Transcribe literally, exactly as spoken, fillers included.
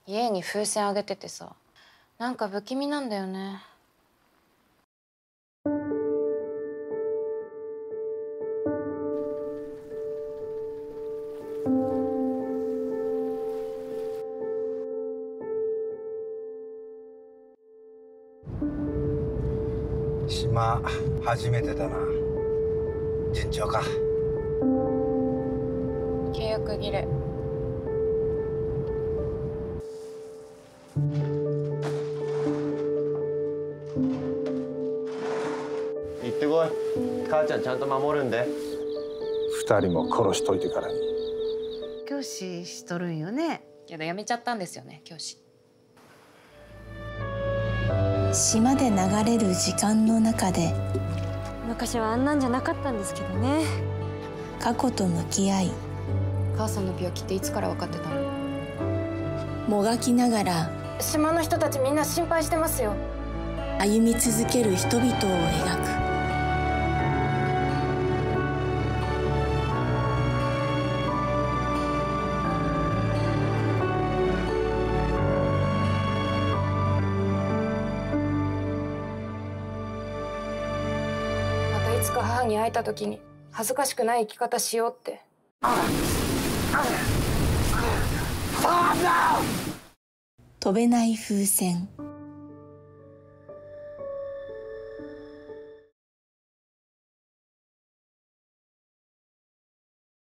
家に風船あげててさ、なんか不気味なんだよね。 島初めてだな。順調か？ 契約切れ。 行ってこい。母ちゃんちゃんと守るんで。 二人も殺しといてからに。 教師しとるんよね。 けど辞めちゃったんですよね、教師。 島で流れる時間の中で昔はあんなんじゃなかったんですけどね。 過去と向き合い、 母さんの病気っていつから分かってたの？ もがきながら島の人たちみんな心配してますよ。 歩み続ける人々を描く。 またいつか母に会えた時に恥ずかしくない生き方しようって。 飛べない風船。